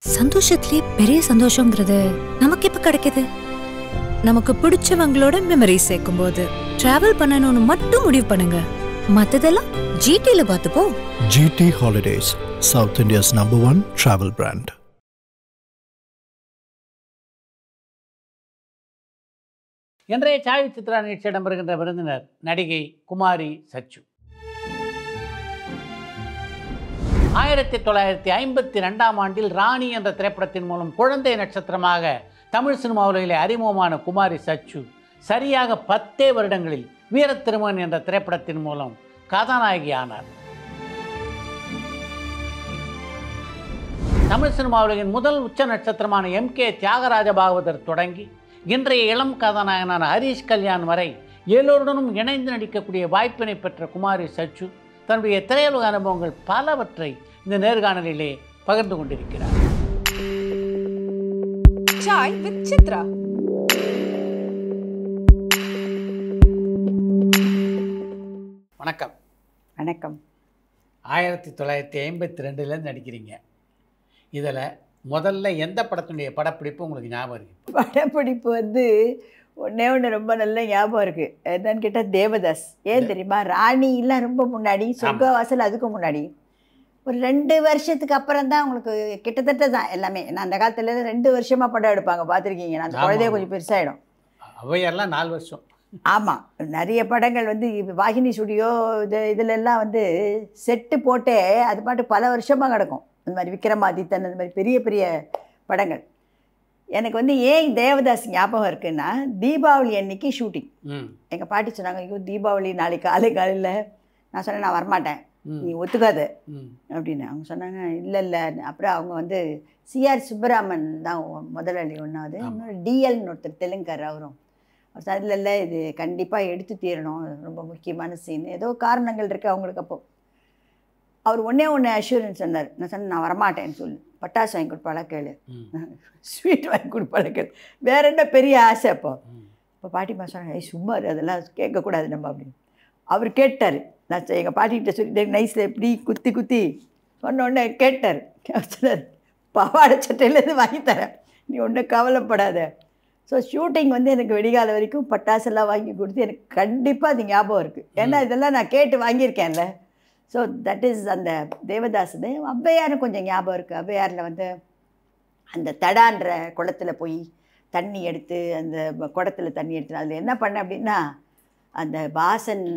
சந்தோஷத்திலே பெரிய சந்தோஷங்கிறது நமக்கு எப்ப கிடைக்குது? நமக்கு பிடிச்சவங்களோட மெமரி சேர்க்கும் போது. டிராவல் பண்ணணும்னு மட்டும் முடிவு பண்ணுங்க, மத்ததெல்லாம் ஜிடில பார்த்துப்போம். GT Holidays, South India's #1 travel brand. இன்றைய சாய் சித்ரா நிகழ்ச்சி இடம்பெறுகின்ற விருந்தினர் நடிகை குமாரி சச்சு. 1952ஆம் ஆண்டில் ராணி என்ற திரைப்படத்தின் மூலம் குழந்தை நட்சத்திரமாக தமிழ் சினிமா உலகிலே அறிமுகமான குமாரி சச்சு சரியாக 10 வருடங்களில் வீரத்திருமகன் என்ற திரைப்படத்தின் மூலம் கதாநாயகி ஆனார். தமிழ் சினிமா உலகின் முதல் உச்ச நட்சத்திரமான MK தியாகராஜ பாகவதர் தொடங்கி இன்றைய இளம் கதாநாயகனான ஹரிஷ் கல்யாண் வரை எல்லோருடனும் இணைந்து நடிக்கக்கூடிய வாய்ப்பினை பெற்ற குமாரி சச்சு தன்னுடைய திரையுலக அனுபவங்கள் பலவற்றை இந்த நேர்காணலிலே பகிர்ந்து கொண்டிருக்கிறார். சாய் வித் சித்ரா. வணக்கம். வணக்கம். 1952லேருந்து நடிக்கிறீங்க. இதில் முதல்ல எந்த படத்தினுடைய படப்பிடிப்பு உங்களுக்கு ஞாபகம் இருக்குது? படப்பிடிப்பு ஒன்றே ஒன்று ரொம்ப நல்ல ஞாபகம் இருக்குது. என்னன்னு கேட்டால் தேவதாஸ். ஏன் தெரியுமா? ராணிலாம் ரொம்ப முன்னாடி, சொர்க்க வாசல் அதுக்கு முன்னாடி. ஒரு 2 வருஷத்துக்கு அப்புறம் தான் உங்களுக்கு கிட்டத்தட்ட தான் எல்லாமே. நான் அந்த காலத்துல 2 வருஷமாக படம் எடுப்பாங்க, பார்த்துருக்கீங்க. நான் அந்த குழந்தைய கொஞ்சம் பெருசாகிடும். அவையெல்லாம் 4 வருஷம். ஆமாம், நிறைய படங்கள் வாகினி ஸ்டுடியோ இதிலெல்லாம் செட்டு போட்டே அது பாட்டு பல வருஷமாக கிடக்கும். இந்த மாதிரி விக்ரமாதித்தன், அந்த மாதிரி பெரிய பெரிய படங்கள். எனக்கு ஏன் தேவதாஸ் ஞாபகம் இருக்குன்னா, தீபாவளி அன்னைக்கு ஷூட்டிங். எங்கள் பாட்டி சொன்னாங்க, ஐயோ தீபாவளி நாளைக்கு காலையில். நான் சொன்னேன், நான் வரமாட்டேன், நீ ஒத்துக்காத அப்படின்னு. அவங்க சொன்னாங்க, இல்லை இல்லை. அப்புறம் அவங்க CR சுப்பராமன் தான் முதலாளி ஒன்றாவது. இன்னொரு DLன்னு ஒருத்தர் தெலுங்கர், அவரும் அவர் இல்லை இல்லை இது கண்டிப்பாக எடுத்து தீரணும், ரொம்ப முக்கியமான சீன், ஏதோ காரணங்கள் இருக்குது அவங்களுக்கு. அப்போ அவர் ஒன்றே அஷூரன்ஸ் சொன்னார். நான் சொன்னேன், நான் வரமாட்டேன்னு சொல்லி. பட்டாசு வாங்கி கொடுப்பாளா கேளு, ஸ்வீட் வாங்கி கொடுப்பாளா கேளு, வேற என்ன பெரிய ஆசை. இப்போ பாட்டிமா சொன்னாங்க, சும்மா அதெல்லாம் கேட்கக்கூடாது நம்ம அப்படின்னு. அவர் கேட்டார். நான் எங்கள் பாட்டிகிட்ட சொல்லிட்டு நைஸில் எப்படி குத்தி குத்தி சொன்னோடனே கேட்டார். சொன்னார், பாவாடை சட்டையிலேருந்து வாங்கி தரேன், நீ ஒன்றும் கவலைப்படாத. ஸோ ஷூட்டிங் எனக்கு வெடிகால வரைக்கும் பட்டாசெல்லாம் வாங்கி கொடுத்து எனக்கு கண்டிப்பாக அது ஞாபகம் இருக்குது. ஏன்னா இதெல்லாம் நான் கேட்டு வாங்கியிருக்கேன்ல. ஸோ தட் இஸ் அந்த தேவதாஸ். ஔவையாரும் கொஞ்சம் ஞாபகம் இருக்குது. ஔவையாரில் அந்த தடான்ற குளத்தில் போய் தண்ணி எடுத்து, அந்த குடத்தில் தண்ணி எடுத்து அதில் என்ன பண்ணேன் அப்படின்னா, அந்த வாசன்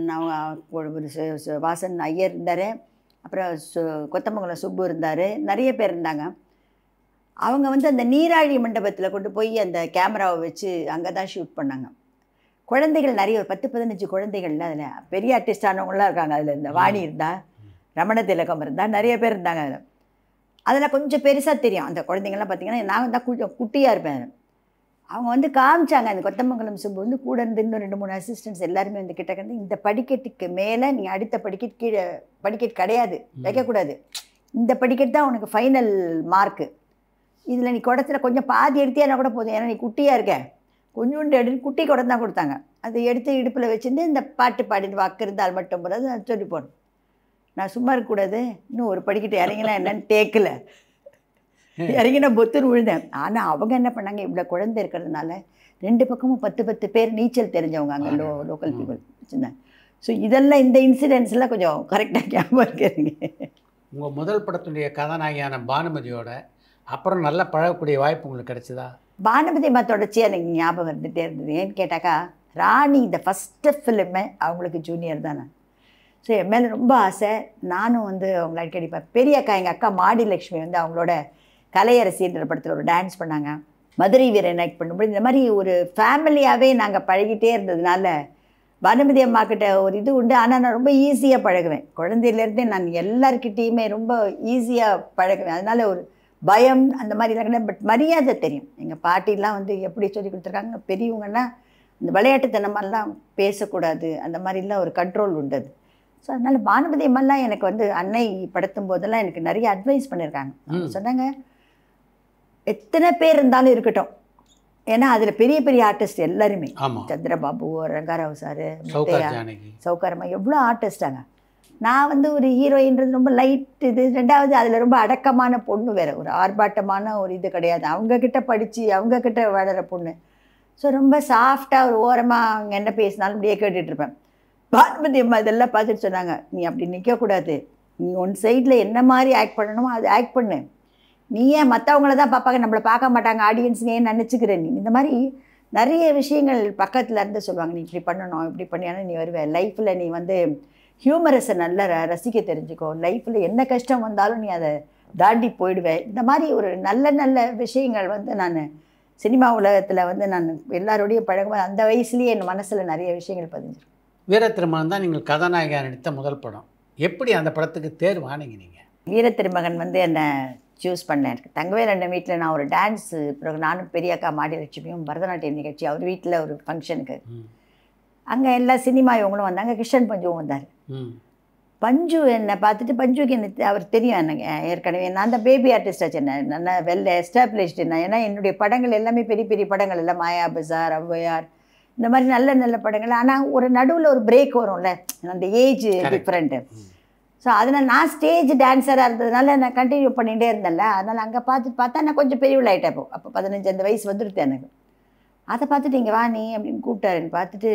ஒரு வாசன் ஐயர் இருந்தார், அப்புறம் கொத்தமங்கலம் சுப்பு இருந்தார், நிறைய பேர் இருந்தாங்க. அவங்க அந்த நீராழி மண்டபத்தில் கொண்டு போய் அந்த கேமராவை வச்சு அங்கே தான் ஷூட் பண்ணாங்க. குழந்தைகள் நிறைய, ஒரு 10-15 குழந்தைகள்ல அதில் பெரிய ஆர்டிஸ்டானவங்களாம் இருக்காங்க. அதில் இந்த வாணி இருந்தால், ரமண திலகம் இருந்தால், நிறைய பேர் இருந்தாங்க. அதில் கொஞ்சம் பெருசாக தெரியும் அந்த குழந்தைங்கள்லாம். பார்த்திங்கன்னா நான் தான் கொஞ்சம் குட்டியாக இருப்பேன். அவங்க காமிச்சாங்க, அந்த கொத்தமங்கலம் சுப்பு கூட இருந்து இன்னும் 2-3 அசிஸ்டன்ட்ஸ் எல்லாருமே கிட்ட கண்டு, இந்த படிக்கட்டுக்கு மேலே நீ அடுத்த படிக்கட்டு கீழே படிக்கட்டு கிடையாது, வைக்கக்கூடாது, இந்த படிக்கட்டு தான் உனக்கு ஃபைனல் மார்க்கு. இதில் நீ குடத்தில் கொஞ்சம் பாதி எடுத்தியானா கூட போதும், ஏன்னா நீ குட்டியாக இருக்க, கொஞ்சோண்டு எடுத்து குட்டி குடம் தான் கொடுத்தாங்க. அதை எடுத்து இடுப்பில் வச்சுட்டு இந்த பாட்டு பாடிட்டு வாக்கு இருந்தால் மட்டும் போடாது, நான் சொல்லி போடணும். நான் சும்மா இருக்கக்கூடாது, இன்னும் ஒரு படிக்கட்டு இறங்கினா என்னன்னு தேக்கலை, இறங்கினா பொத்துன்னு விழுந்தேன். ஆனால் அவங்க என்ன பண்ணாங்க, இவ்வளோ குழந்தை இருக்கிறதுனால 2 பக்கமும் 10 பேர் நீச்சல் தெரிஞ்சவங்க அங்கே லோக்கல் பீப்புள் வச்சுருந்தாங்க. ஸோ இதெல்லாம் இந்த இன்சிடென்ட்ஸ்லாம் கொஞ்சம் கரெக்டாக ஞாபகம் இருக்கிறீங்க. உங்கள் முதல் படத்தினுடைய கதாநாயகியான பானுமதியோட அப்புறம் நல்லா பழகக்கூடிய வாய்ப்பு உங்களுக்கு கிடைச்சதா? பானுமதி அம்மா தொடர்ச்சியாக எனக்கு ஞாபகம் இருந்துகிட்டே இருந்தது. ஏன்னு கேட்டாக்கா, ராணி இந்த ஃபஸ்ட்டு ஃபிலிமே அவங்களுக்கு ஜூனியர் தான் நான். ஸோ என் மேலே ரொம்ப ஆசை. நானும் அவங்கள அடிக்கடி பெரிய அக்கா, எங்கள் அக்கா மாடிலக்ஷ்மி அவங்களோட கலையரசின்ற படத்தில் ஒரு டான்ஸ் பண்ணாங்க. மதுரை வீரன் ஆக்ட் பண்ணும்போது இந்த மாதிரி ஒரு ஃபேமிலியாகவே நாங்கள் பழகிட்டே இருந்ததுனால பானுமதி அம்மா கிட்ட ஒரு இது உண்டு. ஆனால் நான் ரொம்ப ஈஸியாக பழகுவேன். குழந்தையிலேருந்தே நான் எல்லாருக்கிட்டேயுமே ரொம்ப ஈஸியாக பழகுவேன். அதனால் ஒரு பயம் அந்த மாதிரிலாம் கிடையாது. பட் மரியாதை தெரியும். எங்கள் பாட்டிலாம் எப்படி சொல்லி கொடுத்துருக்காங்க, பெரியவங்கன்னா இந்த விளையாட்டுத்தனமெல்லாம் பேசக்கூடாது, அந்த மாதிரிலாம் ஒரு கண்ட்ரோல் உண்டு. ஸோ அதனால் பானுமதி அம்மாலாம் எனக்கு அன்னை படுத்தும் போதெல்லாம் எனக்கு நிறைய அட்வைஸ் பண்ணியிருக்காங்க. அவங்க சொன்னாங்க, எத்தனை பேர் இருந்தாலும் இருக்கட்டும், ஏன்னா அதில் பெரிய பெரிய ஆர்டிஸ்ட் எல்லாருமே, சந்திரபாபு, ரங்காராவ் சார், சௌகாரம்மா, எவ்வளோ ஆர்டிஸ்டாங்க. நான் வந்து ஒரு ஹீரோயின்றது ரொம்ப லைட் இது. ரெண்டாவது அதில் ரொம்ப அடக்கமான பொண்ணு வேறு, ஒரு ஆர்ப்பாட்டமான ஒரு இது கிடையாது. அவங்கக்கிட்ட படித்து அவங்கக்கிட்ட வளர பொண்ணு. ஸோ ரொம்ப சாஃப்டாக ஒரு ஓரமாக அவங்க என்ன பேசினாலும் இப்படியே கேட்டுட்ருப்பேன். பானுமதி அம்மா இதெல்லாம் பார்த்துட்டு சொன்னாங்க, நீ அப்படி நிற்கக்கூடாது, நீ ஒன் சைடில் என்ன மாதிரி ஆக்ட் பண்ணணுமோ அது ஆக்ட் பண்ணு. நீ ஏன் மற்றவங்கள தான் பார்ப்பாங்க, நம்மளை பார்க்க மாட்டாங்க ஆடியன்ஸ், நீ ஏன் நினச்சிக்கிற, நீ இந்த மாதிரி நிறைய விஷயங்கள் பக்கத்தில் இருந்து சொல்லுவாங்க. நீ இப்படி பண்ணணும், இப்படி பண்ணியானா நீ வருவேன். லைஃப்பில் நீ வந்து ஹியூமரஸை நல்லா ரசிக்க தெரிஞ்சுக்கோ, லைஃப்பில் என்ன கஷ்டம் வந்தாலும் நீ அதை தாண்டி போயிடுவேன். இந்த மாதிரி ஒரு நல்ல நல்ல விஷயங்கள் வந்து நான் சினிமா உலகத்தில் வந்து நான் எல்லாரோடையும் பழகும்போது அந்த வயசுலேயே என் மனசில் நிறைய விஷயங்கள் பதிஞ்சிருக்கும். வீரத்திருமகன் தான் நீங்கள் கதாநாயகியாக நடித்த முதல் படம். எப்படி அந்த படத்துக்கு தேர்வானீங்க நீங்கள்? வீரத்திருமகன் வந்து என்னை சூஸ் பண்ணேன். எனக்கு தங்கவேல் அண்ணன் வீட்டில் நான் ஒரு டான்ஸு பிறகு நானும் பெரியக்கா மாடிலட்சுமியும் பரதநாட்டியம் நிகழ்ச்சி அவர் வீட்டில் ஒரு ஃபங்க்ஷனுக்கு, அங்கே எல்லா சினிமா இவங்களும் வந்தாங்க. கிருஷ்ணன் பஞ்சுவும் வந்தார். பஞ்சு என்னை பார்த்துட்டு, பஞ்சுக்கு என்ன அவர் தெரியும் எனக்கு ஏற்கனவே, நான் அந்த பேபி ஆர்டிஸ்டாக சென்னை நல்லா வெல் எஸ்டாப்ளிஷ்டு. நான் ஏன்னா என்னுடைய படங்கள் எல்லாமே பெரிய பெரிய படங்கள் எல்லாம் மாயா பஜார், ஔவையார், இந்த மாதிரி நல்ல நல்ல படங்கள். ஆனால் ஒரு நடுவில் ஒரு பிரேக் வரும்ல, அந்த ஏஜ் டிஃப்ரெண்ட்டு. ஸோ அதனால் நான் ஸ்டேஜ் டான்ஸராக இருந்ததுனால நான் கண்டினியூ பண்ணிகிட்டே இருந்தேன்ல. அதனால் அங்கே பார்த்தா நான் கொஞ்சம் பெரியவளாயிட்டேன். அப்போ 15 அந்த வயசு வந்துடுது எனக்கு. அதை பார்த்துட்டு இங்கே வா நீ அப்படின்னு கூப்பிட்டாருன்னு பார்த்துட்டு,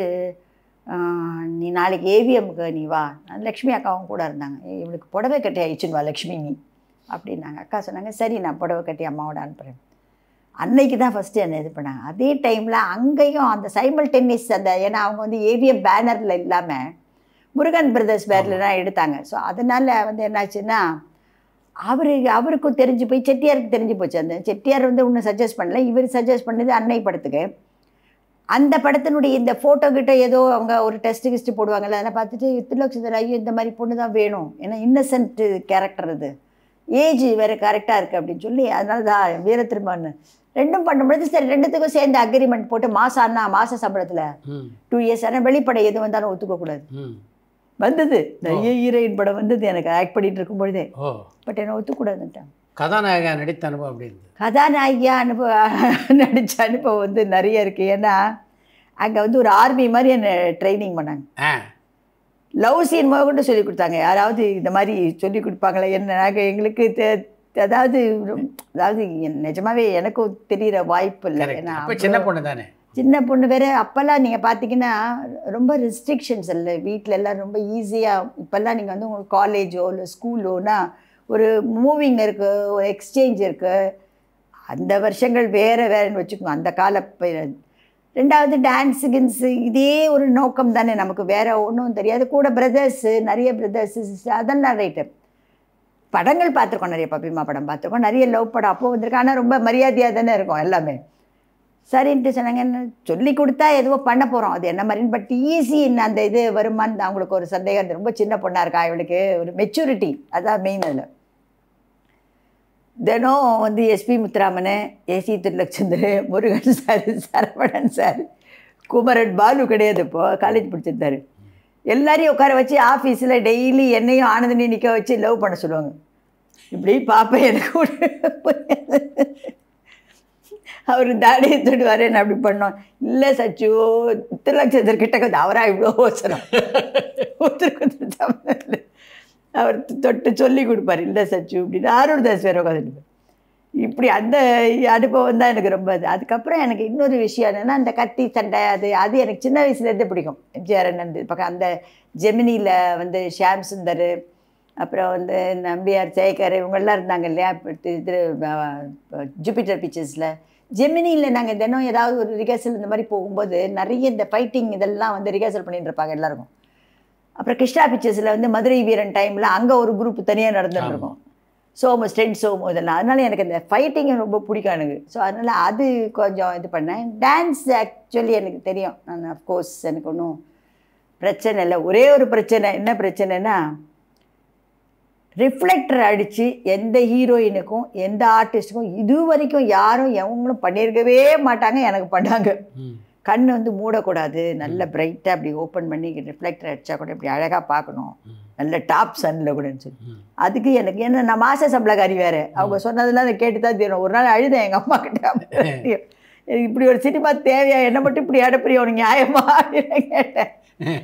நீ நாளைக்கு ஏவிஎம்க்கு நீ வா. லக்ஷ்மி அக்காவும் கூட இருந்தாங்க. இவளுக்கு புடவை கட்டி ஆயிடுச்சுன்னு வா லக்ஷ்மி நீ அப்படின்னாங்க. அக்கா சொன்னாங்க, சரி நான் புடவை கட்டி அம்மாவோட அனுப்புகிறேன். அன்னைக்கு தான் ஃபஸ்ட்டு என்னை இது பண்ணாங்க. அதே டைமில் அங்கேயும் அந்த சைமல்டேனியஸ் அந்த, ஏன்னா அவங்க வந்து ஏவிஎம் பேனரில் இல்லாமல் முருகன் பிரதர்ஸ் பேரில்லாம் எடுத்தாங்க. ஸோ அதனால் வந்து என்னாச்சுன்னா அவருக்கும் தெரிஞ்சு போய் செட்டியாருக்கு தெரிஞ்சு போச்சு. அந்த செட்டியார் வந்து ஒன்றும் சஜஸ்ட் பண்ணல, இவர் சஜஸ்ட் பண்ணது அன்னை படத்துக்கு. அந்த படத்தினுடைய இந்த ஃபோட்டோ கிட்ட ஏதோ அவங்க ஒரு டெஸ்ட்டு போடுவாங்கள்ல, அதெல்லாம் பார்த்துட்டு திருலோக்ஷந்தர் ஐயோ இந்த மாதிரி பொண்ணு தான் வேணும், ஏன்னா இன்னசென்ட்டு கேரக்டர், அது ஏஜ் வேறு கரெக்டாக இருக்குது அப்படின்னு சொல்லி, அதனால தான் வீரத்திருமகன் ரெண்டும் பண்ணும்பொழுது சரி ரெண்டுத்துக்கும் சேர்ந்து அக்ரிமெண்ட் போட்டு மாத சம்பளத்தில் 2 இயர்ஸ். ஆனால் வெளிப்படை எது வந்தாலும் ஒத்துக்கக்கூடாது. வந்தது நிறைய ஹீரோயின் படம் வந்தது எனக்கு ஆக்ட் பண்ணிட்டு இருக்கும் பொழுதே. பட் என்ன ஒத்துக்கூடாதுன்ட்டான். கதாநாயகியாக நடித்த அனுபவம் அப்படி இருந்தது? கதாநாயகியாக நடித்த அனுபவம் வந்து நிறைய இருக்குது. ஏன்னா அங்கே வந்து ஒரு ஆர்மி மாதிரி என்னை ட்ரைனிங் பண்ணாங்க. லவ் சீன் முதற்கொண்டு சொல்லி கொடுத்தாங்க. யாராவது இந்த மாதிரி சொல்லி கொடுப்பாங்களே என்ன, நாங்கள் எங்களுக்கு அதாவது நிஜமாவே எனக்கும் தெரிகிற வாய்ப்பு இல்லை. ஏன்னா சின்ன பொண்ணு தானே, சின்ன பொண்ணு வேறு. அப்போல்லாம் நீங்கள் பார்த்தீங்கன்னா ரொம்ப ரெஸ்ட்ரிக்ஷன்ஸ் இல்லை வீட்டில் எல்லாம், ரொம்ப ஈஸியாக. இப்போல்லாம் நீங்கள் வந்து உங்களுக்கு காலேஜோ இல்லை ஸ்கூலோனா ஒரு மூவிங் இருக்குது, ஒரு எக்ஸ்சேஞ்ச் இருக்குது. அந்த வருஷங்கள் வேறுன்னு வச்சுக்கோங்க, அந்த கால. ரெண்டாவது டான்ஸு கின்ஸு இதே ஒரு நோக்கம் தானே நமக்கு, வேறு ஒன்றும் தெரியாது. கூட பிரதர்ஸு, நிறைய பிரதர்ஸு, அதெல்லாம் ரைட்டு. படங்கள் பார்த்துருக்கோம், நிறைய பப்பிமா படம் பார்த்துருக்கோம், நிறைய லவ் படம் அப்போது வந்திருக்கு. ஆனால் ரொம்ப மரியாதையாக தானே இருக்கும் எல்லாமே. சரின்ட்டு சொன்னாங்க, என்ன சொல்லி கொடுத்தா எதுவோ பண்ண போகிறோம், அது என்ன மாதிரின்னு. பட் ஈஸி அந்த இது வருமானு அவங்களுக்கு ஒரு சந்தேகம் இருந்தது. ரொம்ப சின்ன பொண்ணாக இருக்கா, இவளுக்கு ஒரு மெச்சூரிட்டி, அதான் மெயின். அதில் தினம் வந்து SP Muthuraman, AC Tirulokchandar, Murugan sir, Saravanan sir, Kumaran, Balu கிடையாது இப்போது காலேஜ் படிச்சிருந்தார், எல்லாரையும் உட்கார வச்சு ஆஃபீஸில் டெய்லி என்னையும் ஆனந்தனையும் நிற்க வச்சு லவ் பண்ண சொல்லுவாங்க. இப்படி பார்ப்பேன், எனக்கு அவர் தாடியை தொடுவார், என்ன அப்படி பண்ணோம். இல்லை சச்சு திருலக்ஷந்தர் கிட்ட வந்து அவராக இவ்வளோ அவசரம் ஒருத்தருக்கு அவர் தொட்டு சொல்லி கொடுப்பார். இல்லை சச்சு இப்படின்னு ஆரூர்தாஸ் வேறு உட்காந்துருப்பார். இப்படி அந்த அனுபவம் தான் எனக்கு ரொம்ப இது. அதுக்கப்புறம் எனக்கு இன்னொரு விஷயம் என்னென்னா, அந்த கத்தி சண்டை, அது எனக்கு சின்ன வயசுலேருந்தே பிடிக்கும். எம்ஜிஆர் அண்ணன் பக்கம் அந்த ஜெமினியில் வந்து ஷியாம் சுந்தர், அப்புறம் வந்து நம்பியார் சேகர், இவங்கெல்லாம் இருந்தாங்க இல்லையா. இது ஜூபிட்டர் பிக்சர்ஸில் ஜெமினியில் நாங்கள் தினம் ஏதாவது ஒரு ரிஹர்சல் இந்த மாதிரி போகும்போது நிறைய இந்த ஃபைட்டிங் இதெல்லாம் வந்து ரிஹர்சல் பண்ணிட்டு இருப்பாங்க எல்லாருக்கும். அப்புறம் கிருஷ்ணா பிக்சர்ஸில் வந்து மதுரை வீரன் டைமில் அங்கே ஒரு குரூப் தனியாக நடந்துட்டுருக்கோம், சோமு ஸ்டென்ட் சோமு இதெல்லாம். அதனால் எனக்கு இந்த ஃபைட்டிங் ரொம்ப பிடிக்கும் எனக்கு. ஸோ அதனால் அது கொஞ்சம் இது பண்ணேன். டான்ஸ் ஆக்சுவலி எனக்கு தெரியும். நான் அஃப்கோர்ஸ் எனக்கு ஒன்றும் பிரச்சனை இல்லை. ஒரே ஒரு பிரச்சனை, என்ன பிரச்சனைனா, ரிஃப்ளெக்டர் அடித்து எந்த ஹீரோயினுக்கும் எந்த ஆர்டிஸ்ட்டுக்கும் இது வரைக்கும் யாரும் எவங்களும் பண்ணியிருக்கவே மாட்டாங்க, எனக்கு பண்ணாங்க. கண் வந்து மூடக்கூடாது, நல்ல பிரைட்டாக அப்படி ஓப்பன் பண்ணி ரிஃப்ளெக்டர் அடித்தா கூட இப்படி அழகாக பார்க்கணும், நல்ல டாப் சன்னில் கூடன்னு சொல்லி. அதுக்கு எனக்கு என்ன, நான் மாச சம்பளக்காரி வேறு, அவங்க சொன்னதெல்லாம் அதை கேட்டு தான் தெரியும். ஒரு நாள் அழுதேன் எங்கள் அம்மா கிட்ட, இப்படி ஒரு சினிமா தேவையா, என்ன மட்டும் இப்படி அடப்புறிய உனக்கு நியாயமா அப்படின்னு கேட்டேன்.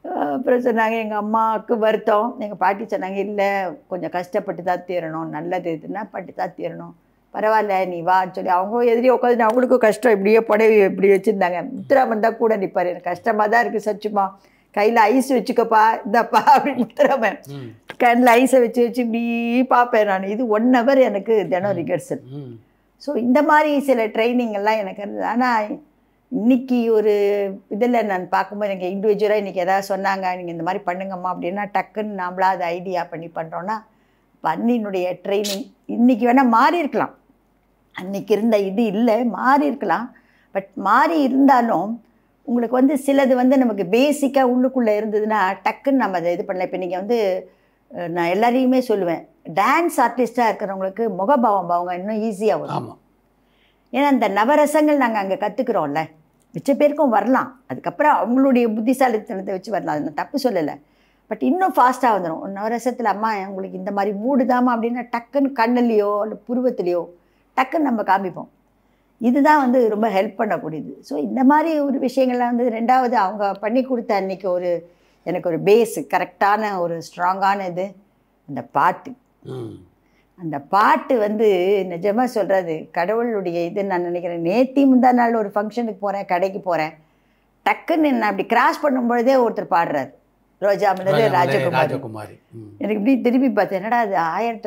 அப்புறம் சொன்னாங்க எங்கள் அம்மாவுக்கு வருத்தம். எங்கள் பாட்டி சொன்னாங்க, இல்லை கொஞ்சம் கஷ்டப்பட்டு தான் தீரணும், நல்லது இதுன்னா பட்டு தான் தீரணும், பரவாயில்ல நீ வான்னு சொல்லி அவங்க எதிரியே உட்காந்து அவங்களுக்கும் கஷ்டம். இப்படியே புடவை இப்படி வச்சுருந்தாங்க. முத்துராமன் வந்தால் கூட நிற்பார். எனக்கு கஷ்டமாக தான் இருக்குது சச்சுமா, கையில் ஐஸ் வச்சுக்கப்பா இந்தப்பா அப்படின்னு முத்துராமன் கண்ணில் ஐஸை வச்சு வச்சு இப்படி பார்ப்பேன் நான். இது 1 hour எனக்கு தினம் ரிகர்சல். ஸோ இந்த மாதிரி சில ட்ரைனிங் எல்லாம் எனக்கு இருந்தது. ஆனால் இன்றைக்கி ஒரு இதில் நான் பார்க்கும்போது எனக்கு இண்டிவிஜுவலாக இன்றைக்கி எதாவது சொன்னாங்க, நீங்கள் இந்த மாதிரி பண்ணுங்கம்மா அப்படின்னா டக்குன்னு நாம்ளா அதை ஐடியா பண்ணி பண்ணுறோன்னா பண்ணினுடைய ட்ரைனிங் இன்றைக்கி வேணால் மாறி இருக்கலாம். அன்றைக்கி இருந்த இது இல்லை, மாறி இருக்கலாம். பட் மாறி இருந்தாலும் உங்களுக்கு வந்து சிலது வந்து நமக்கு பேசிக்காக உள்ளுக்குள்ளே இருந்ததுன்னா டக்குன்னு நம்ம அதை இது பண்ணல. இப்போ நீங்கள் வந்து நான் எல்லாரையுமே சொல்லுவேன், டான்ஸ் ஆர்டிஸ்ட்டாக இருக்கிறவங்களுக்கு முகபாவம் அவங்க இன்னும் ஈஸியாக வரும். ஆமாம். ஏன்னா அந்த நவரசங்கள் நாங்கள் அங்கே கற்றுக்குறோம்ல, மிச்ச பேருக்கும் வரலாம். அதுக்கப்புறம் அவங்களுடைய புத்திசாலித்தனத்தை வச்சு வரலாம், அது நான் தப்பு சொல்லலை. பட் இன்னும் ஃபாஸ்ட்டாக வந்துடும். நவரசத்தில் அம்மா உங்களுக்கு இந்த மாதிரி மூடு தாமா அப்படின்னா டக்குன்னு கண்ணுலையோ இல்லை புருவத்துலேயோ டக்குன்னு நம்ம காமிப்போம். இதுதான் வந்து ரொம்ப ஹெல்ப் பண்ணக்கூடியது. ஸோ இந்த மாதிரி ஒரு விஷயங்கள்லாம் வந்து ரெண்டாவது அவங்க பண்ணி கொடுத்த அன்றைக்கி ஒரு எனக்கு ஒரு பேஸு கரெக்டான ஒரு ஸ்ட்ராங்கான இது அந்த பாட்டு. அந்த பாட்டு வந்து நிஜமாக சொல்கிறது கடவுளுடைய இது நான் நினைக்கிறேன். நேத்தி முந்தா நாள் ஒரு ஃபங்க்ஷனுக்கு போகிறேன், கடைக்கு போகிறேன், டக்குன்னு நான் அப்படி கிராஸ் பண்ணும்பொழுதே ஒருத்தர் பாடுறாரு, ரோஜா மலர் ராஜகுமாரி. எனக்கு இப்படி திரும்பி பார்த்தேன், என்னடா அது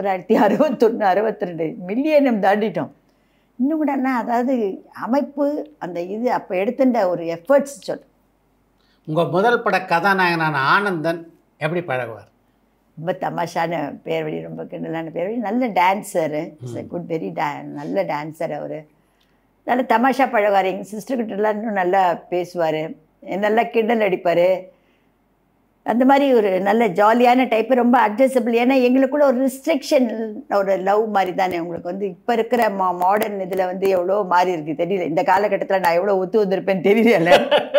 1961 62 மில்லியனம் தாண்டிட்டோம் இன்னும் கூட. என்ன அதாவது அமைப்பு அந்த இது அப்போ எடுத்துட்ட ஒரு எஃபர்ட்ஸ் சொல். உங்கள் முதல் பட கதாநாயகனான ஆனந்தன் எப்படி பழகுவார்? ரொம்ப தமாஷான பேர் வழி, ரொம்ப கிண்டலான பேர் வழி, நல்ல டான்ஸரு, குட் வெரி நல்ல டான்ஸர் அவர். நல்ல தமாஷா பழகுவார். எங்கள் சிஸ்டர்கிட்டலாம் இன்னும் நல்லா பேசுவார், நல்லா கிண்டல் அடிப்பார். அந்த மாதிரி ஒரு நல்ல ஜாலியான டைப்பு, ரொம்ப அட்ஜஸ்டபிள். ஏன்னா எங்களுக்குள்ள ஒரு ரிஸ்ட்ரிக்ஷன், ஒரு லவ் மாதிரி தானே உங்களுக்கு வந்து. இப்போ இருக்கிற மாடர்ன் இதில் வந்து எவ்வளோ மாறி இருக்குது தெரியல. இந்த காலகட்டத்தில் நான் எவ்வளோ ஒத்து வந்திருப்பேன்னு தெரியல.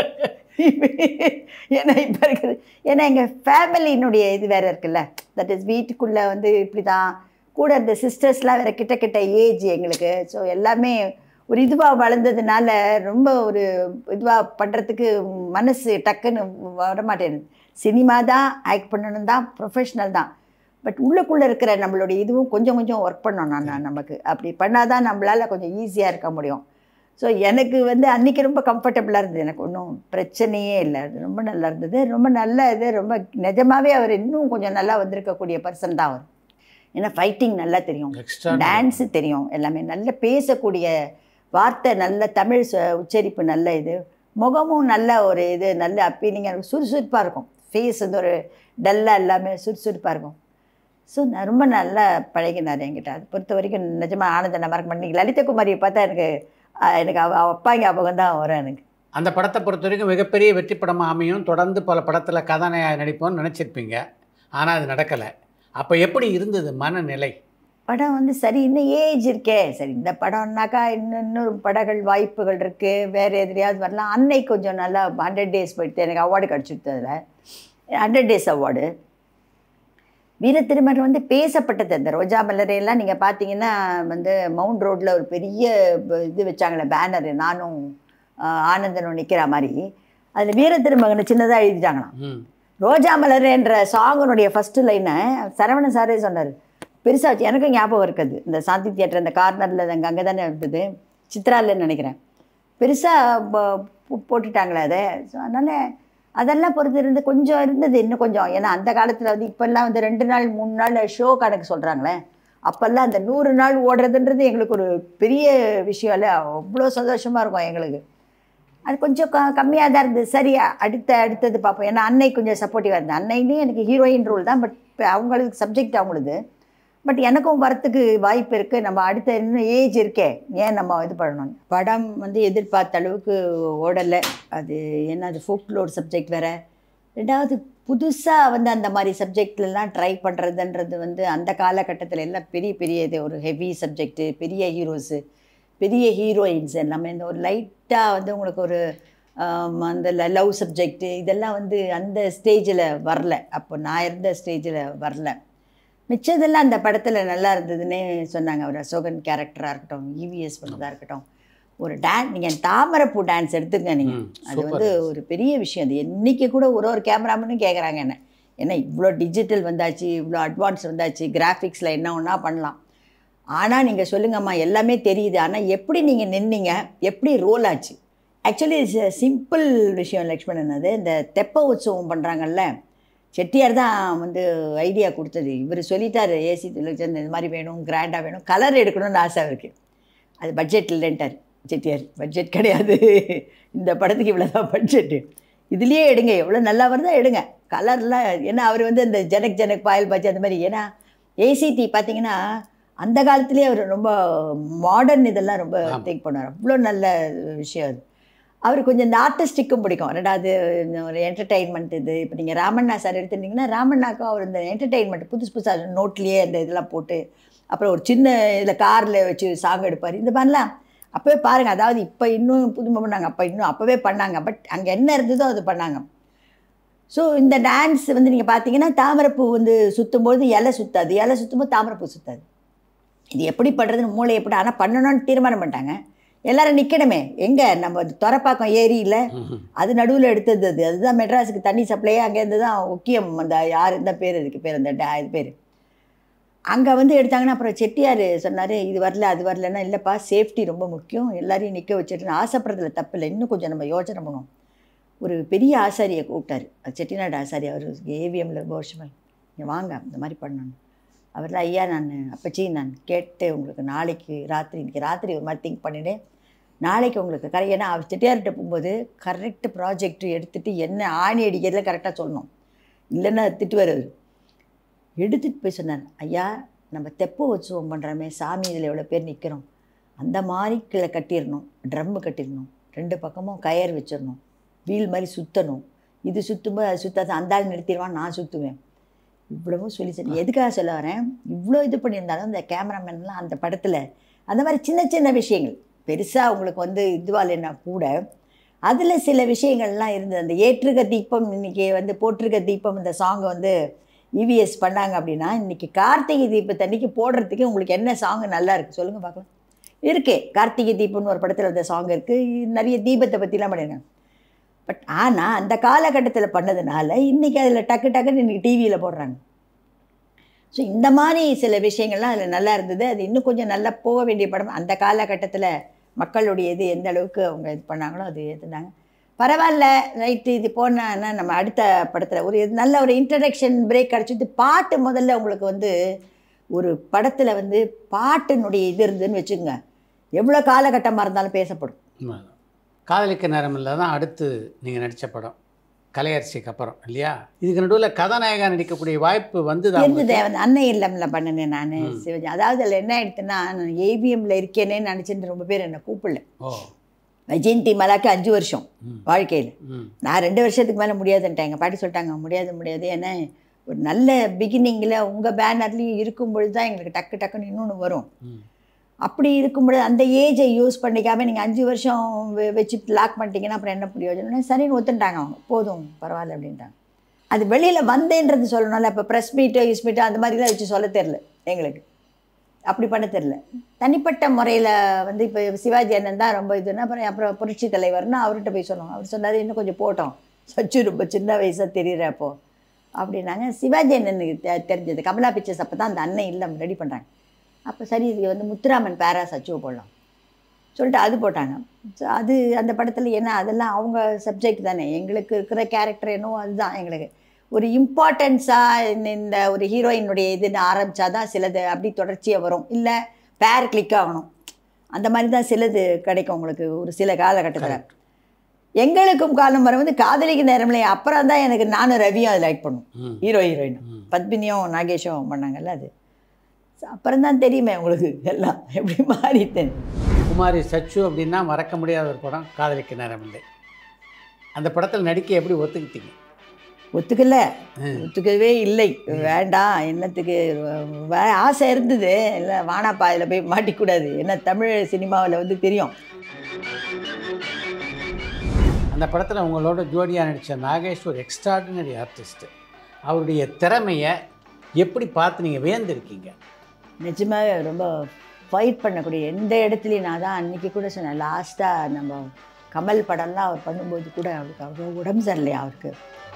ஏன்னா இப்போ இருக்குது, ஏன்னா எங்கள் ஃபேமிலியினுடைய இது வேறு இருக்குல்ல, தட் இஸ் வீட்டுக்குள்ளே வந்து இப்படி தான் கூட இந்த சிஸ்டர்ஸ்லாம் வேறு கிட்ட கிட்ட ஏஜ் எங்களுக்கு. ஸோ எல்லாமே ஒரு இதுவாக வளர்ந்ததுனால ரொம்ப ஒரு இதுவாக பண்ணுறதுக்கு மனசு டக்குன்னு வரமாட்டேன். சினிமா தான், ஆக்ட் பண்ணணும் தான், ப்ரொஃபஷ்னல் தான். பட் உள்ளுக்குள்ளே இருக்கிற நம்மளுடைய இதுவும் கொஞ்சம் கொஞ்சம் ஒர்க் பண்ணணும். நமக்கு அப்படி பண்ணால் தான் நம்மளால் கொஞ்சம் ஈஸியாக இருக்க முடியும். ஸோ எனக்கு வந்து அன்றைக்கி ரொம்ப கம்ஃபர்டபுளாக இருந்தது, எனக்கு ஒன்றும் பிரச்சனையே இல்லை. அது ரொம்ப நல்லா இருந்தது, ரொம்ப நல்ல இது. ரொம்ப நிஜமாகவே அவர் இன்னும் கொஞ்சம் நல்லா வந்திருக்கக்கூடிய பர்சன் தான் அவர். ஏன்னா ஃபைட்டிங் நல்லா தெரியும், டான்ஸு தெரியும், எல்லாமே நல்லா பேசக்கூடிய வார்த்தை, நல்ல தமிழ் உச்சரிப்பு, நல்ல இது, முகமும் நல்ல ஒரு இது, நல்ல அப்பீலிங்காக சுறுசுறுப்பாக இருக்கும். ஃபேஸ் வந்து ஒரு டல்லாக எல்லாமே சுறுசுறுப்பாக இருக்கும். ஸோ நான் ரொம்ப நல்லா பழகினார் என்கிட்ட. அதை பொறுத்த வரைக்கும் நிஜமாக ஆனந்த நான் மறக்க மாட்டேன். லலிதா குமாரியை பார்த்தா எனக்கு அப்பா ஞாபகம் தான் வரும் எனக்கு. அந்த படத்தை பொறுத்த வரைக்கும் மிகப்பெரிய வெற்றி படமாக அமையும், தொடர்ந்து பல படத்தில் கதாநாயகி நடிப்போம்னு நினச்சிருப்பீங்க. ஆனால் அது நடக்கலை. அப்போ எப்படி இருந்தது மனநிலை? படம் வந்து சரி இன்னும் ஏஜ் இருக்கே, சரி இந்த படம்னாக்கா இன்னொரு படங்கள் வாய்ப்புகள் இருக்குது, வேறு எதிரியாவது வரலாம். அன்னைக்கு கொஞ்சம் நல்லா 100 days போயிட்டு எனக்கு அவார்டு கிடச்சிருது. அதில் 100 days அவார்டு. வீரத்திருமகன் வந்து பேசப்பட்டது. அந்த ரோஜா மலரையெல்லாம் நீங்கள் பார்த்தீங்கன்னா வந்து மவுண்ட் ரோட்டில் ஒரு பெரிய இது வச்சாங்களே பேனரு, நானும் ஆனந்தனும் நிற்கிற மாதிரி. அதில் வீரத்திருமகனை சின்னதாக எழுதிட்டாங்களாம். ரோஜா மலர்ன்ற சாங்கனுடைய ஃபஸ்ட்டு லைனை சரவணன் சாரே சொன்னார், பெருசாக வச்சு. எனக்கும் ஞாபகம் இருக்குது, இந்த சாந்தி தியேட்டர் அந்த கார்னரில் அங்கே தானே இருந்தது, சித்ராலன்னு நினைக்கிறேன். பெருசாக போட்டுட்டாங்களே அதை. ஸோ அதனால் அதெல்லாம் பொறுத்து இருந்து கொஞ்சம் இருந்தது இன்னும் கொஞ்சம். ஏன்னா அந்த காலத்தில் வந்து இப்போல்லாம் வந்து 2 நாள் 3 நாள் ஷோ கணக்கு சொல்கிறாங்களே, அப்போல்லாம் அந்த 100 நாள் ஓடுறதுன்றது எங்களுக்கு ஒரு பெரிய விஷயம் இல்லை, அவ்வளோ சந்தோஷமாக இருக்கும் எங்களுக்கு. அது கொஞ்சம் கம்மியாக தான் இருந்தது. சரி அடுத்தது பார்ப்போம். ஏன்னா அன்னை கொஞ்சம் சப்போர்ட்டிவாக இருந்தது. அன்னையிலேயும் எனக்கு ஹீரோயின் ரோல் தான், பட் அவங்களுக்கு சப்ஜெக்ட் அவங்களுது. பட் எனக்கும் வரத்துக்கு வாய்ப்பு இருக்குது. நம்ம அடுத்த இன்னும் ஏஜ் இருக்கே, ஏன் நம்ம இது பண்ணணும். படம் வந்து எதிர்பார்த்த அளவுக்கு ஓடலை. அது என்ன, அது ஃபோக்லோர் சப்ஜெக்ட் வேறு. ரெண்டாவது புதுசாக வந்து அந்த மாதிரி சப்ஜெக்ட்லலாம் ட்ரை பண்ணுறதுன்றது வந்து அந்த காலகட்டத்தில் எல்லாம் பெரிய இது ஒரு ஹெவி சப்ஜெக்டு, பெரிய ஹீரோஸு, பெரிய ஹீரோயின்ஸ் எல்லாமே. இந்த ஒரு லைட்டாக வந்து உங்களுக்கு ஒரு அந்த லவ் சப்ஜெக்டு இதெல்லாம் வந்து அந்த ஸ்டேஜில் வரல. அப்போ நான் இருந்த ஸ்டேஜில் வரல. மிச்சதெல்லாம் அந்த படத்தில் நல்லா இருந்ததுன்னே சொன்னாங்க. அவர் அசோகன் கேரக்டராக இருக்கட்டும், இவிஎஸ் பண்ணதாக இருக்கட்டும், ஒரு டான்ஸ் நீங்கள் தாமரைப்பூ டான்ஸ் எடுத்துங்க நீங்கள், அது வந்து ஒரு பெரிய விஷயம். அது என்றைக்கு கூட ஒரு கேமராமேனும் கேட்குறாங்க என்ன, ஏன்னா இவ்வளோ டிஜிட்டல் வந்தாச்சு, இவ்வளோ அட்வான்ஸ் வந்தாச்சு, கிராஃபிக்ஸில் என்ன ஒன்றா பண்ணலாம். ஆனால் நீங்கள் சொல்லுங்கம்மா எல்லாமே தெரியுது, ஆனால் எப்படி நீங்கள் நின்னீங்க, எப்படி ரோல் ஆச்சு. ஆக்சுவலி சிம்பிள் விஷயம் லக்ஷ்மணன். அது இந்த தெப்ப உற்சவம் பண்ணுறாங்கல்ல, செட்டியார் தான் வந்து ஐடியா கொடுத்தது. இவர் சொல்லிட்டார் ஏசி இந்த மாதிரி வேணும், கிராண்டாக வேணும், கலர் எடுக்கணும்னு ஆசை இருக்குது. அது பட்ஜெட் இல்லைன்ட்டார் செட்டியார். பட்ஜெட் கிடையாது, இந்த படத்துக்கு இவ்வளோ தான் பட்ஜெட்டு, இதுலேயே எடுங்க, எவ்வளோ நல்லா வருதா எடுங்க, கலர்லாம். ஏன்னா அவர் வந்து இந்த ஜனக் பாயல் பாய்ச்சி அந்த மாதிரி. ஏன்னா ஏசிடி பார்த்தீங்கன்னா அந்த காலத்துலேயே அவர் ரொம்ப மாடர்ன் இதெல்லாம் ரொம்ப திங்க் பண்ணுவார். அவ்வளோ நல்ல விஷயம் அது. அவர் கொஞ்சம் இந்த ஆர்டிஸ்டிக்கும் பிடிக்கும். ரெண்டாவது ஒரு என்டர்டெயின்மெண்ட் இது. இப்போ நீங்கள் ராமண்ணா சார் எடுத்துட்டிங்கன்னா ராமண்ணாக்கும் அவர் இந்த என்டர்டெயின்மெண்ட் புதுசாக நோட்லேயே அந்த இதெல்லாம் போட்டு, அப்புறம் ஒரு சின்ன இதில் காரில் வச்சு சாங் எடுப்பார். இந்த மாதிரிலாம் அப்போவே பாருங்கள். அதாவது இப்போ இன்னும் புதுமை பண்ணாங்க, அப்போவே பண்ணாங்க. பட் அங்கே என்ன இருந்ததோ அது பண்ணாங்க. ஸோ இந்த டான்ஸ் வந்து நீங்கள் பார்த்தீங்கன்னா தாமரைப்பூ வந்து சுற்றும்போது இலை சுற்றாது, இலை சுற்றும்போது தாமரைப்பூ சுற்றாது. இது எப்படி பண்ணுறதுன்னு மூளை எப்படி, ஆனால் பண்ணணும்னு தீர்மானம் பண்ணிட்டாங்க. எல்லோரும் நிற்கணுமே, எங்கே நம்ம துறப்பாக்கம் ஏரியில் அது நடுவில் எடுத்தது. அதுதான் மெட்ராஸுக்கு தண்ணி சப்ளையே அங்கேருந்து தான் முக்கியம். அந்த யார் இந்த பேர் இதுக்கு பேர் அந்த இது பேர் அங்கே வந்து எடுத்தாங்கன்னா, அப்புறம் செட்டியார் சொன்னார் இது வரல அது வரலன்னா, இல்லைப்பா சேஃப்டி ரொம்ப முக்கியம், எல்லாரையும் நிற்க வச்சுட்டு ஆசைப்படுறதுல தப்பு இல்லை, இன்னும் கொஞ்சம் நம்ம யோசனை பண்ணுவோம். ஒரு பெரிய ஆசாரியை கூப்பிட்டார், செட்டிநாடு ஆசாரி. அவர் ஏவிஎம்மில் ரொம்ப வருஷமாக, நீங்கள் வாங்க இந்த மாதிரி பண்ணணும். அவர்லாம் ஐயா நான் அப்பச்சி நான் கேட்டு உங்களுக்கு நாளைக்கு ராத்திரி, இன்றைக்கி ராத்திரி ஒரு மாதிரி திங்க் பண்ணிவிட்டு நாளைக்கு உங்களுக்கு ஏன்னா அவர் செட்டியார்கிட்ட போகும்போது கரெக்டு ப்ராஜெக்ட் எடுத்துகிட்டு என்ன ஆணி அடிக்கிறதுல கரெக்டாக சொல்லணும், இல்லைன்னா திட்டுவார். அவர் எடுத்துகிட்டு போய் சொன்னார், ஐயா நம்ம தெப்ப உற்சவம் பண்ணுறோமே சாமி, இதில் எவ்வளோ பேர் நிற்கிறோம், அந்த மாதிரி கீழே கட்டிடணும், ட்ரம்மு கட்டிடணும், 2 பக்கமும் கயர் வச்சிடணும், வீல் மாதிரி சுற்றணும், இது சுற்றும்போது அது சுற்றாது, அந்த ஆள் நிறுத்திடுவான், நான் சுற்றுவேன். இவ்வளவும் சொல்லி சரி. எதுக்காக சொல்ல வரேன், இவ்வளோ இது பண்ணியிருந்தாலும் இந்த கேமராமேன்லாம் அந்த படத்தில் அந்த மாதிரி சின்ன சின்ன விஷயங்கள் பெருசாக உங்களுக்கு வந்து இதுவாலைன்னா கூட அதில் சில விஷயங்கள்லாம் இருந்தது. அந்த ஏற்றுக தீபம் இன்றைக்கி வந்து போற்றுக தீபம் இந்த சாங்கை வந்து இவிஎஸ் பண்ணாங்க அப்படின்னா, இன்றைக்கி கார்த்திகை தீபத்தன்னைக்கு போடுறதுக்கு உங்களுக்கு என்ன சாங்கு நல்லா இருக்குது சொல்லுங்கள் பார்க்கலாம். இருக்கே கார்த்திகை தீபம்னு ஒரு படத்தில் அந்த சாங் இருக்குது, நிறைய தீபத்தை பற்றிலாம் பண்ணியிருக்காங்க. பட் ஆனால் அந்த காலகட்டத்தில் பண்ணதுனால இன்றைக்கி அதில் டக்குன்னு இன்றைக்கி டிவியில் போடுறாங்க. ஸோ இந்த மாதிரி சில விஷயங்கள்லாம் அதில் நல்லா இருந்தது. அது இன்னும் கொஞ்சம் நல்லா போக வேண்டிய படம். அந்த காலகட்டத்தில் மக்களுடைய இது எந்த அளவுக்கு அவங்க இது பண்ணாங்களோ அது எடுத்துருந்தாங்க. பரவாயில்ல ரைட்டு, இது போனான்னா நம்ம அடுத்த படத்தில் ஒரு நல்ல ஒரு இன்ட்ரடக்ஷன் பிரேக் கிடச்சிது. பாட்டு முதல்ல உங்களுக்கு வந்து ஒரு படத்தில் வந்து பாட்டினுடைய இது இருந்துன்னு வச்சுக்கோங்க, எவ்வளோ காலகட்டமாக இருந்தாலும் பேசப்படும். காதலிக்க நேரமில்லை தான் அடுத்து நீங்கள் நடித்த படம், கலையரசிக்கு அப்புறம் இல்லையா? இதுக்கு நடுவில் கதாநாயகா நடிக்கக்கூடிய வாய்ப்பு வந்து அன்னை இல்லம்ல பண்ணினேன் நான் சிவஜி. அதாவது அதில் என்ன ஆயிடுச்சுன்னா, நான் ஏவிஎம்மில் இருக்கேனேன்னு நினச்சிட்டு ரொம்ப பேர் என்னை கூப்பிடல. வைஜெயந்தி மலாக்கு 5 வருஷம் வாழ்க்கையில், நான் 2 வருஷத்துக்கு மேலே முடியாதுன்ட்டேன். எங்கள் பாட்டி சொல்லிட்டாங்க முடியாது, ஏன்னா ஒரு நல்ல பிகினிங்கில் உங்கள் பேனர்லேயும் இருக்கும்பொழுது தான் எங்களுக்கு டக்குன்னு இன்னொன்று வரும். அப்படி இருக்கும்பொழுது அந்த ஏஜை யூஸ் பண்ணிக்காமல் நீங்கள் 5 வருஷம் வச்சு லாக் பண்ணிட்டீங்கன்னா அப்புறம் என்ன பிரயோஜனம்? சரின்னு ஒத்துட்டாங்க அவங்க, போதும் பரவாயில்ல அப்படின்ட்டாங்க. அது வெளியில் வந்தேன்றது சொல்லணும்ல. இப்போ ப்ரெஸ் மீட்டோ அந்த மாதிரிலாம் வச்சு சொல்ல தெரில எங்களுக்கு, அப்படி பண்ண தெரில. தனிப்பட்ட முறையில் வந்து இப்போ சிவாஜி அண்ணன் தான் ரொம்ப இதுன்னா, அப்புறம் புரட்சி தலைவர்னா அவர்கிட்ட போய் சொன்னோம். அவர் சொன்னார் இன்னும் கொஞ்சம் போட்டோம், சச்சு ரொம்ப சின்ன வயசாக தெரியுற அப்போ அப்படின்னாங்க. சிவாஜி அண்ணனுக்கு தெரிஞ்சது கமலா பிக்சர்ஸ் அப்போ தான் அந்த அன்னை இல்லம் ரெடி பண்ணுறாங்க. அப்போ சரி இது வந்து முத்துராமன் பேரா சச்சுவை போடலாம் சொல்லிட்டு அது போட்டாங்க. ஸோ அது அந்த படத்தில் ஏன்னா அதெல்லாம் அவங்க சப்ஜெக்ட் தானே, எங்களுக்கு இருக்கிற கேரக்டர் என்னவோ அதுதான் எங்களுக்கு ஒரு இம்பார்ட்டன்ஸாக. இந்த ஒரு ஹீரோயினுடைய இதுன்னு ஆரம்பித்தா தான் சிலது அப்படி தொடர்ச்சியாக வரும், இல்லை பேர் கிளிக் ஆகணும், அந்த மாதிரி தான் சிலது கிடைக்கும் உங்களுக்கு ஒரு சில காலகட்டத்தில். எங்களுக்கும் காலம் வர வந்து காதலிக்கு நேரம்ல அப்புறம் தான் எனக்கு நானும் ரவியும் அது லைக் பண்ணும், ஹீரோயினும் பத்மினியும் நாகேஷும் பண்ணாங்கல்ல, அது அப்புறம் தான் தெரியுமே உங்களுக்கு எல்லாம் எப்படி மாறிட்டேன். குமாரி சச்சு அப்படின்னா மறக்க முடியாத ஒரு படம் காதலிக்க நேரமில்லை. அந்த படத்தில் நடிக்க எப்படி ஒத்துக்கிட்டீங்க? ஒத்துக்கவே இல்லை, வேண்டாம் என்னத்துக்கு, ஆசை இருந்தது, இல்லை வானாப்பா இதில் போய் மாட்டிக்கூடாது, ஏன்னா தமிழ் சினிமாவில் வந்து தெரியும். அந்த படத்தில் உங்களோட ஜோடியாக நடித்த நாகேஷ் ஒரு எக்ஸ்ட்ராடினரி ஆர்டிஸ்ட்டு. அவருடைய திறமையை எப்படி பார்த்து நீங்கள் வியந்திருக்கீங்க? நிஜமாக ரொம்ப ஃபைட் பண்ணக்கூடிய எந்த இடத்துலையும் நான் தான் அன்றைக்கி கூட சொன்னேன். லாஸ்ட்டாக நம்ம கமல் படம்லாம் அவர் பண்ணும்போது கூட அவருக்கு அவ்வளோ உடம்பு சரியில்லையா அவருக்கு.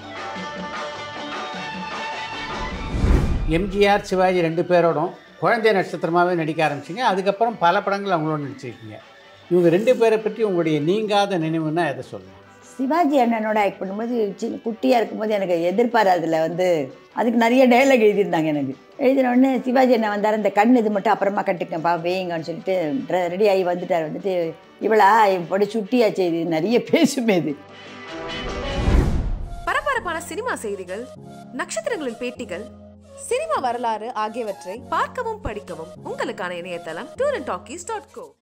எம்ஜிஆர் சிவாஜி 2 பேரோடும் குழந்தை நட்சத்திரமாகவே நடிக்க ஆரம்பிச்சிங்க. அதுக்கப்புறம் பல படங்கள் அவங்களோட நடிச்சிருக்கீங்க. இவங்க 2 பேரை பற்றி உங்களுடைய நீங்காத நினைவுன்னா எதை சொல்லணும்? சிவாஜி அண்ணனோட ஆக்ட் பண்ணும்போது சின்ன குட்டியாக இருக்கும்போது எனக்கு எதிர்பாராதில் வந்து அதுக்கு நிறைய டைலாக் எழுதியிருந்தாங்க. எனக்கு எழுதினோடனே சிவாஜி அண்ணன் வந்தார், இந்த கண் இது மட்டும் அப்புறமா கட்டுக்கப்பா வேயுங்கன்னு சொல்லிட்டு ரெடி ஆகி வந்துட்டார். வந்துட்டு இவளா இப்படி சுட்டியாச்சு, இது நிறைய பேசுமே. இது பரபரப்பான சினிமா செய்திகள், நட்சத்திரங்களின் பேட்டிகள், சினிமா வரலாறு ஆகியவற்றை பார்க்கவும் படிக்கவும் உங்களுக்கான இணையதளம் talkies.co.